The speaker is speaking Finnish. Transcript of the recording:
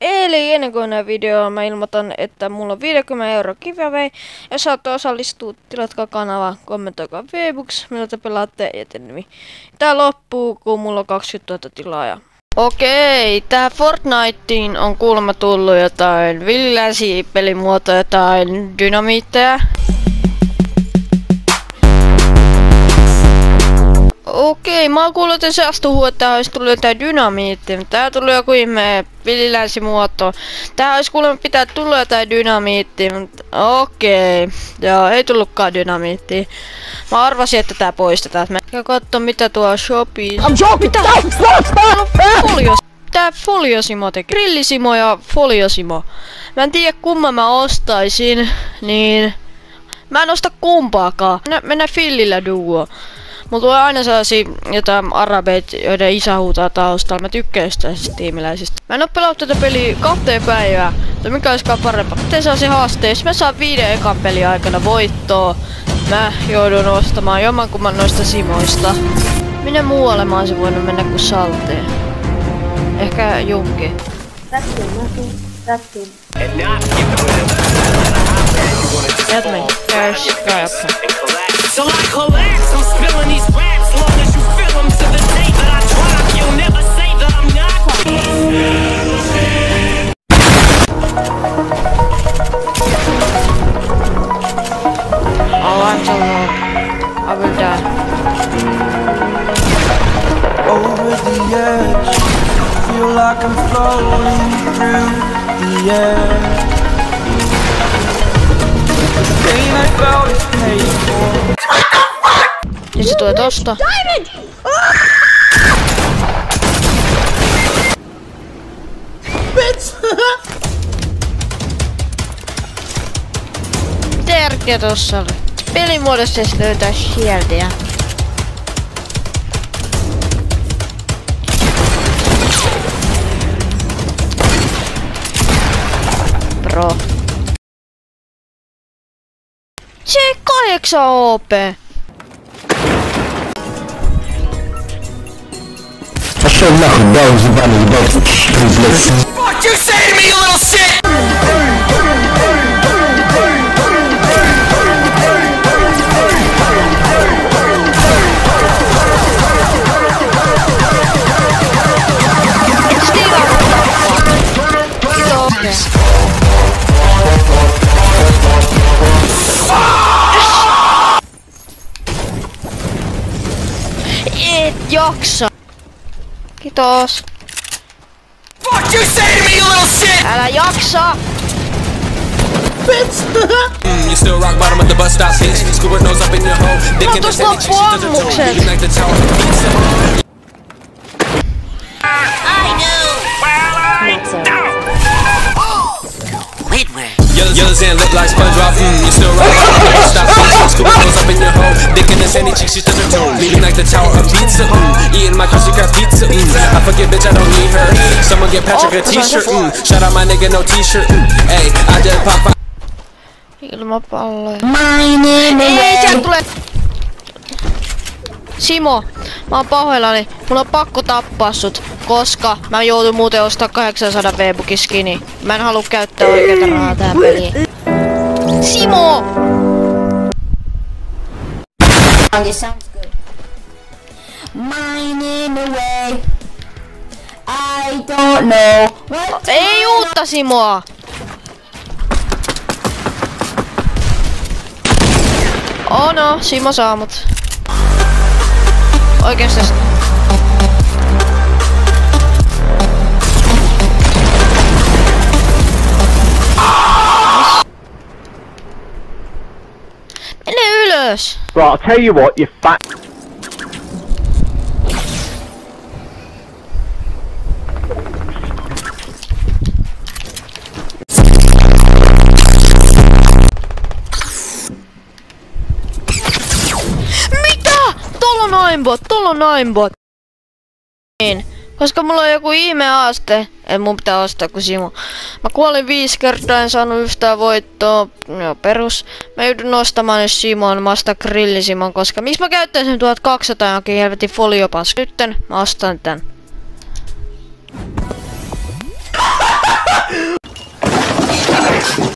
Eli ennen kuin näin video, mä ilmoitan, että mulla on 50 € giveaway. Jos saatte osallistua, tilatkaa kanava, kommentoikaa V-Bucks, millä te pelaatte etenemi. Tää loppuu, kun mulla on 20 000 tilaajaa. Okei, tää Fortniteen on kuulemma tullut jotain villiläsi-pelimuotoja, jotain dynamiitteja. Okei, mä oon kuullut, että se astuu, että tää olisi tullut jotain dynamiittia, mutta tää tuli joku ihme villilänsimuoto. Tää olisi kuulemma pitää tulla jotain dynamiittia, mutta okei. Joo, ei tullutkaan dynamiittia. Mä arvasin, että tää poistetaan. Ja katso mitä tuo shopissa. Mitä? Tää Foliosimo teki. Grillisimo ja Foliosimo. Mä en tiedä kumman mä ostaisin, niin mä en osta kumpaakaan. Mennään Fillillä duo. Mulla tulee aina sellaisia jotain arabeita, joiden isä huutaa taustalla. Mä tykkään tästä tiimiläisistä. Mä en oo pelannut tätä peliä 2 päivää. Tai mikä olisikaan parempaa. Miten saa se haaste? Jos mä saan 5 ekan pelin aikana voittoa, mä joudun ostamaan jommankumman noista simoista. Minne muualle mä oisin voinut mennä kuin Salteen? Ehkä Junki. Jätmen. So I collapse, I'm spilling these raps long as you feel them to the day that I drop. You'll never say that I'm not. Oh, I'm so low. I will die. Over the edge, feel like I'm floating through the air. The pain I felt is paid for. Nyt se tulee tosta. Diamond! Bitch! Tärkeä tossa oli. Pelimuodossa löytää shieldia. Bro. Se 8 OP. What you say to me, you little shit? Et jaksa. Kiitos. What you say to me, you little shit? Älä jaksa. Bitch! You still rock bottom of the bus stop, bitch. Scuba nose up in your hole. Dick in the sandy cheeks, she does her toe. Beating like the tower of pizza. I know! Yellows and look like SpongeBob. You still rock bottom of the bus stop, bitch. Scuba nose up in your hole. Dick in the sandy cheeks, she does her toe. Beating like the tower of pizza. Eating my crusty crab pizza. I forget, bitch, I don't need her. Someone get Patrick a t-shirt. Shout out my nigga, no t-shirt. Hey, I just pop. Ilmapalloja. Ei, sieltä tulee. Simo, mä oon pahoillani. Mulla on pakko tappaa sut, koska mä joudun muuten ostaa 800 V-Buckin skini. Mä en halua käyttää oikeeta rahaa tähän peliin. Simo! Sounds good. Mine in a way. I don't know. What? Ei uutta Simoa! Oh no, Simo saa mut. Oikeastaan. Mene ylös! Right, I'll tell you what, you fat... Tuolla on aimbot. Niin. Koska mulla on joku ihme haaste, et mun pitää ostaa kuin Simo. Mä kuolin 5 kertaa, en saanut yhtään voittoa. Joo, perus. Mä joudun ostamaan nyt Simon, mä ostan grillisimon, koska miksi mä käyttäisin 1200 johonkin helvetin foliopas. Nytten mä ostan tän.